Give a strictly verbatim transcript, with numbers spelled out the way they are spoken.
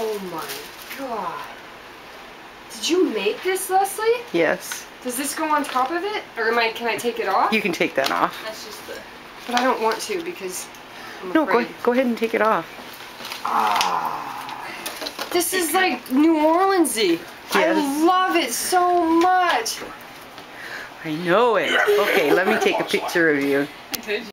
Oh my god. Did you make this, Leslie? Yes. Does this go on top of it? Or am I, can I take it off? You can take that off. That's just the... But I don't want to because I'm No, go, afraid. go ahead and take it off. Ah, this is like New Orleans-y. Yes. I love it so much. I know it. Okay, let me take a picture of you. I told you.